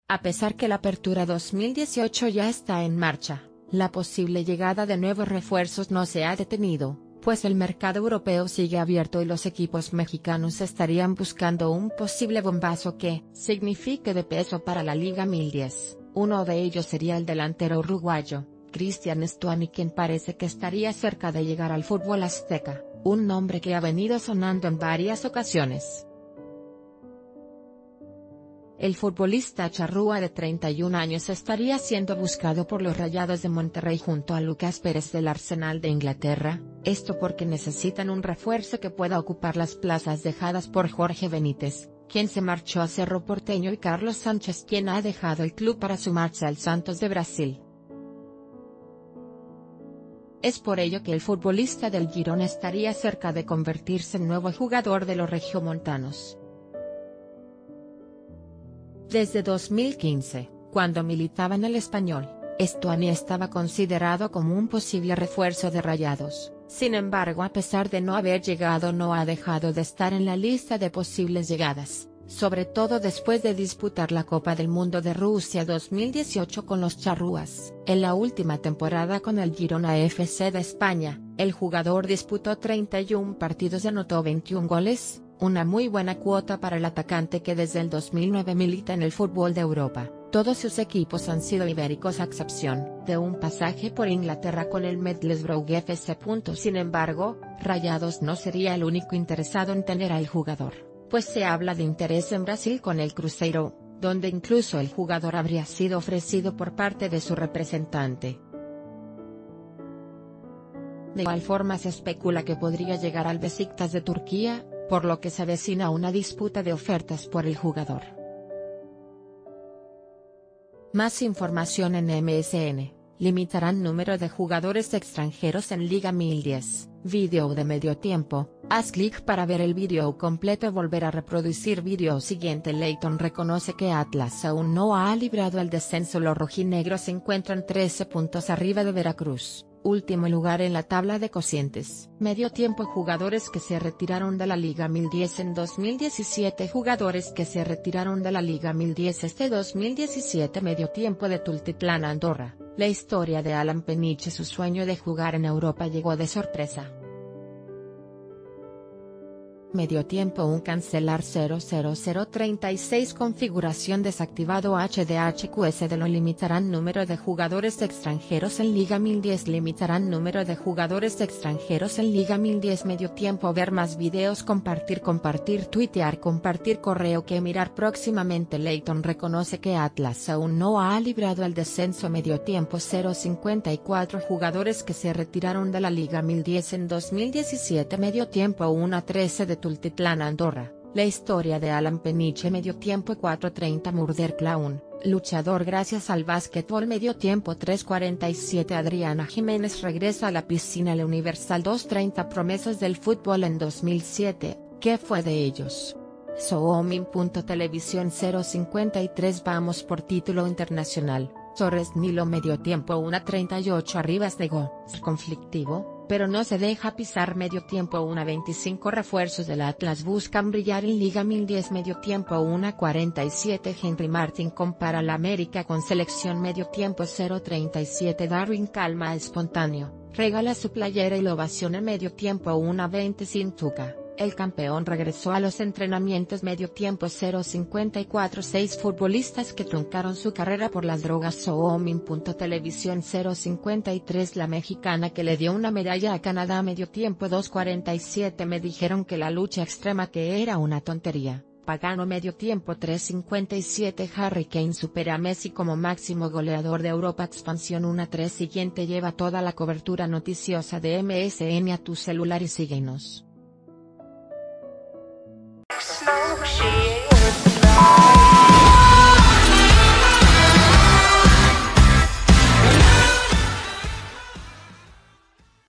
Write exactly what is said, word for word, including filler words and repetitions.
A pesar que la Apertura dos mil dieciocho ya está en marcha, la posible llegada de nuevos refuerzos no se ha detenido, pues el mercado europeo sigue abierto y los equipos mexicanos estarían buscando un posible bombazo que signifique de peso para la Liga mil diez. Uno de ellos sería el delantero uruguayo, Cristian Stuani, quien parece que estaría cerca de llegar al fútbol azteca, un nombre que ha venido sonando en varias ocasiones. El futbolista charrúa de treinta y un años estaría siendo buscado por los Rayados de Monterrey junto a Lucas Pérez del Arsenal de Inglaterra, esto porque necesitan un refuerzo que pueda ocupar las plazas dejadas por Jorge Benítez, quien se marchó a Cerro Porteño, y Carlos Sánchez, quien ha dejado el club para sumarse al Santos de Brasil. Es por ello que el futbolista del Girona estaría cerca de convertirse en nuevo jugador de los regiomontanos. Desde dos mil quince, cuando militaba en el Español, Stuani estaba considerado como un posible refuerzo de Rayados. Sin embargo, a pesar de no haber llegado, no ha dejado de estar en la lista de posibles llegadas, sobre todo después de disputar la Copa del Mundo de Rusia dos mil dieciocho con los charrúas. En la última temporada con el Girona F C de España, el jugador disputó treinta y un partidos y anotó veintiún goles, una muy buena cuota para el atacante que desde el dos mil nueve milita en el fútbol de Europa. Todos sus equipos han sido ibéricos a excepción de un pasaje por Inglaterra con el Middlesbrough F C. Sin embargo, Rayados no sería el único interesado en tener al jugador, pues se habla de interés en Brasil con el Cruzeiro, donde incluso el jugador habría sido ofrecido por parte de su representante. De igual forma se especula que podría llegar al Beşiktaş de Turquía, por lo que se avecina una disputa de ofertas por el jugador. Más información en M S N. Limitarán número de jugadores extranjeros en Liga mil diez. Vídeo de medio tiempo. Haz clic para ver el vídeo completo. Volver a reproducir vídeo siguiente. Leyton reconoce que Atlas aún no ha librado el descenso. Los rojinegros se encuentran trece puntos arriba de Veracruz, último lugar en la tabla de cocientes. Medio tiempo. Jugadores que se retiraron de la Liga mil diez en dos mil diecisiete. Jugadores que se retiraron de la Liga mil diez este dos mil diecisiete. Medio tiempo de Tultitlán, Andorra. La historia de Alan Peniche. Su sueño de jugar en Europa llegó de sorpresa. Medio tiempo. Un cancelar cero cero cero treinta y seis. Configuración desactivado. H D H Q S D. No limitarán número de jugadores extranjeros en Liga mil diez. Limitarán número de jugadores extranjeros en Liga mil diez. Medio tiempo. Ver más videos. Compartir compartir tuitear compartir correo que mirar próximamente. Leyton reconoce que Atlas aún no ha librado el descenso. Medio tiempo. cero cincuenta y cuatro. Jugadores que se retiraron de la Liga mil diez en dos mil diecisiete. Medio tiempo. uno a trece de Tultitlán, Andorra. La historia de Alan Peniche. Medio tiempo. cuatro treinta. Murder Clown, luchador gracias al básquetbol. Medio tiempo. tres cuarenta y siete. Adriana Jiménez regresa a la piscina. La Universal. dos treinta. Promesas del fútbol en dos mil siete, ¿qué fue de ellos? Soomin.televisión. cero cincuenta y tres. Vamos por título internacional. Torres Nilo. Medio tiempo. uno treinta y ocho. Arribas negó. Conflictivo, pero no se deja pisar. Medio tiempo. uno veinticinco. Refuerzos del Atlas buscan brillar en Liga mil diez. Medio tiempo. uno cuarenta y siete. Henry Martin compara la América con selección. Medio tiempo. cero treinta y siete. Darwin Calma espontáneo, regala su playera y lo ovaciona. Medio tiempo. uno veinte. Sin Tuca, el campeón regresó a los entrenamientos. Medio tiempo. cero cincuenta y cuatro. Seis futbolistas que truncaron su carrera por las drogas. Soomin.televisión. cero cincuenta y tres. La mexicana que le dio una medalla a Canadá. Medio tiempo. dos cuarenta y siete. Me dijeron que la lucha extrema que era una tontería. Pagano. Medio tiempo. tres cincuenta y siete. Harry Kane supera a Messi como máximo goleador de Europa. Expansión. uno a tres. Siguiente. Lleva toda la cobertura noticiosa de M S N a tu celular y síguenos.